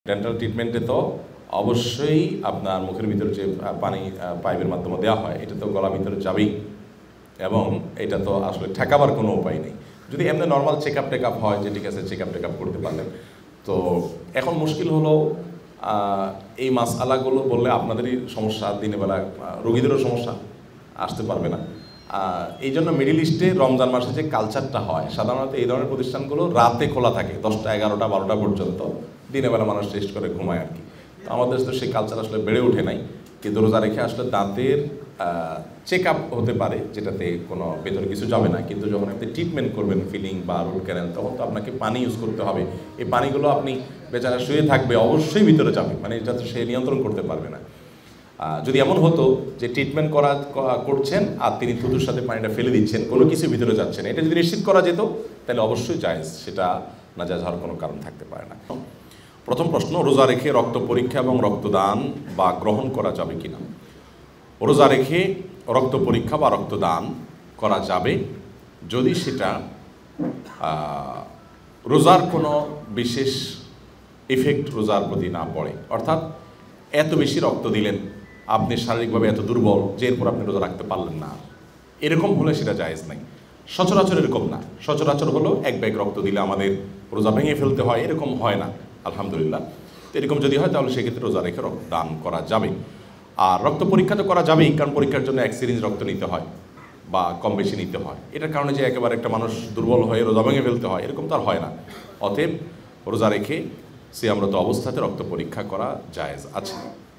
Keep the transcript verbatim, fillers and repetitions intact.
Dental ট্রিটমেন্টে তো অবশ্যই আপনার মুখের ভিতরে যে পানি পাইপের মাধ্যমে দেওয়া হয় এটা তো গলার ভিতরে যাবেই, এবং এটা তো আসলে ঠেকাবার কোনো উপায় নেই। যদি এমনি normal check up take up হয় যে ঠিক আছে চেক আপ টেক আপ করতে পারলেন। তো এখন মুশকিল হলো এই মাসআলাগুলো বললে আপনাদেরই সমস্যা, দিনের বেলা রোগীদেরও সমস্যা, আসতে পারবে না। এই জন্য মিডিল ইস্টে রমজান মাসে যে কালচারটা হয় সাধারণত এই ধরনের প্রতিষ্ঠানগুলো রাতে খোলা থাকে, দশটা এগারোটা বারোটা পর্যন্ত, দিনের বেলা মানুষ রেস্ট করে ঘুমায় আর কি। তো আমাদের তো সেই কালচার আসলে বেড়ে ওঠে নাই, কিন্তু রোজা রেখে আসলে দাঁতের চেক আপ হতে পারে যেটাতে কোনো ভেতরে কিছু যাবে না, কিন্তু যখন আপনি ট্রিটমেন্ট করবেন ফিলিং বা রুট ক্যানেল তখন তো আপনাকে পানি ইউজ করতে হবে। এই পানিগুলো আপনি বেচারা শুয়ে থাকবে অবশ্যই ভিতরে যাবে, মানে এটা তো সে নিয়ন্ত্রণ করতে পারবে না। যদি এমন হতো যে ট্রিটমেন্ট করা করছেন আর তিনি থুতুর সাথে পানিটা ফেলে দিচ্ছেন, কোনো কিছু ভিতরে যাচ্ছে না, এটা যদি নিশ্চিত করা যেত তাহলে অবশ্যই জায়েজ, সেটা না জায়েজ হওয়ার কোনো কারণ থাকতে পারে না। প্রথম প্রশ্ন, রোজা রেখে রক্ত পরীক্ষা এবং রক্তদান বা গ্রহণ করা যাবে কিনা? রোজা রেখে রক্ত পরীক্ষা বা রক্তদান করা যাবে যদি সেটা রোজার কোনো বিশেষ ইফেক্ট রোজার প্রতি না পড়ে। অর্থাৎ এত বেশি রক্ত দিলেন, আপনি শারীরিকভাবে এত দুর্বল যে এরপর আপনি রোজা রাখতে পারলেন না, এরকম হলে সেটা জায়েজ নাই। সচরাচর এরকম না, সচরাচর হলো এক ব্যাগ রক্ত দিলে আমাদের রোজা ভেঙে ফেলতে হয়, এরকম হয় না আলহামদুলিল্লাহ। তো এরকম যদি হয় তাহলে সেক্ষেত্রে রোজা রেখে রক্ত দান করা যাবে। আর রক্ত পরীক্ষা তো করা যাবেই, কারণ পরীক্ষার জন্য এক সিরিঞ্জ রক্ত নিতে হয় বা কম বেশি নিতে হয়। এটার কারণে যে একেবারে একটা মানুষ দুর্বল হয়ে রোজা ভেঙে ফেলতে হয় এরকম তো আর হয় না। অতএব রোজা রেখে সিয়ামরত অবস্থাতে রক্ত পরীক্ষা করা জায়েজ আছে।